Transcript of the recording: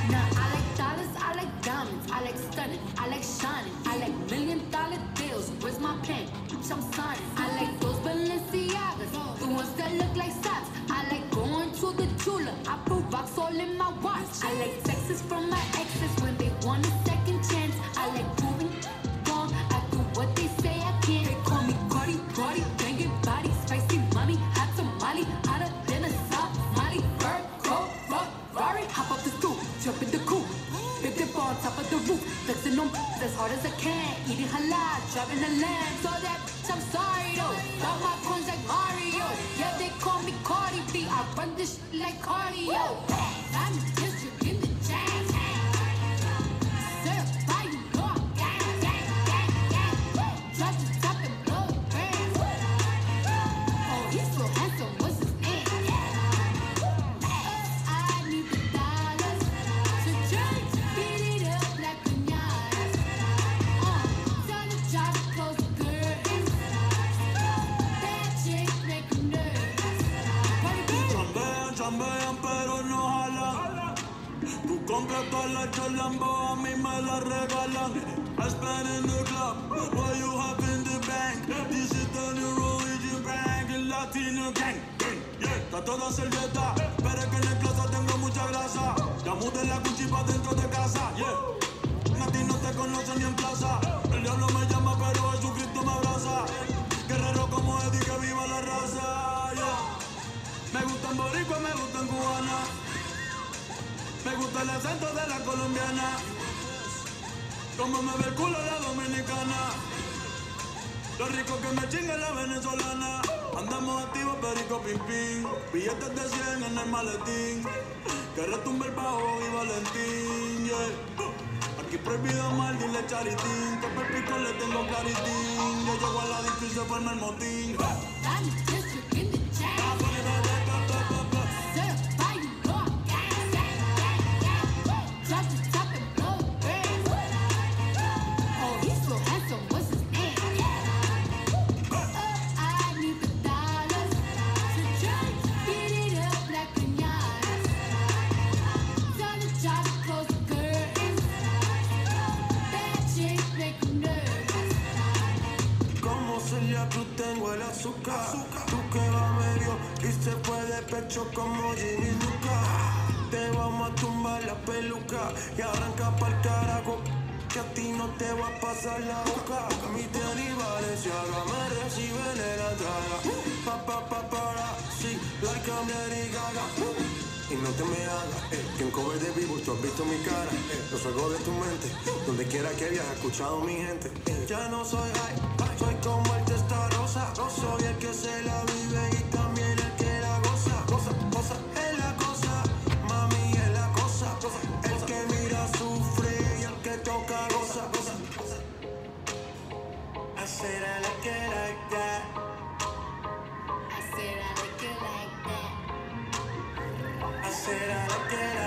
Nah, I like dollars, I like diamonds, I like stunning, I like shining, I like $1,000,000 deals. Where's my pen? Bitch, I'm signing. I like those Balenciagas, the ones that look like socks. I like going to the Tula. I put rocks all in my watch. I like texts from my exes when they want a second chance. I like proving wrong. I do what they say I can't. They call me Cardi, Cardi, banging body, spicy mommy, hot tamale, hotter than a Somali. Bird, crow, rock, Rari, hop up the stoop, jump in the coupe, big dip on top of the roof, flexing on as hard as I can, eating halal, driving a lamb. So that bitch, I'm sorry though. Got my coins like Mario. Yeah, they call me Cardi B. I run this shit like cardio. I'm the district in the jam. Certified, you know I'm gang, gang, gang, gang. Drop the top and blow the brand. Oh, he's so handsome, what's his name? I need the dollars. So church, beat it up like pinatas. Time to drop, close the curtains. Bad chick make 'em nervous. Party girl. Chambean, chambean, pero no jalan. Tú compras todas las Lambo, a mí me la regalan. I spend in the club, what you have in the bank. This is the new religion bank, el latino gang. Yeah, está toda servieta, pero es que en el closet tengo mucha grasa. Ya mudé la Gucci pa' dentro de casa, yeah. A ti no te conocen ni en plaza. El diablo me llama, pero Jesucristo me abraza. Guerrero como Eddie, que viva la raza, yeah. Me gustan boricua, me gustan cubana. Me gusta el acento de la colombiana. Como me ve el culo la dominicana. Lo rico que me chinga la venezolana. Andamos activos, perico, pim, pim. Billetes de 100 en el maletín. Que retumbe el bajo y Valentín, yeah. Aquí prohibido mal, dile charitín. Que per pico le tengo claritín. Yo llego a la disco y se forma el motín. I'm the district in the jam. Certified, you know I'm gang, gang, gang, gang. Drop the top and blow the brand. Oh, he's so handsome, what's his name? I need the dollars. So church, beat it up like pinatas. Time to drop, close the curtains. Bad chick make 'em nervous. Como Celia Cruz tengo el azúcar. Tú que va medio y se fue de pecho como Jimmy Luca. Te vamos a tumbar la peluca y arranca pa'l carajo. Que a ti no te va a pasar la boca. Mi tenis Valenciaga me reciben en la entrada. Para, sí, like I'm Lady Gaga. Y no te me hagas, que en cover de vivo tú has visto mi cara. Lo salgo de tu mente, donde quiera que hayas escuchado mi gente. Ya no soy high, soy como el testarosa. Soy el que se la vive y también el que la goza. Goza, es la cosa, mami es la cosa. El que mira sufre y el que toca goza. I said I like it like that. I said I like it like that. I said I like it like that.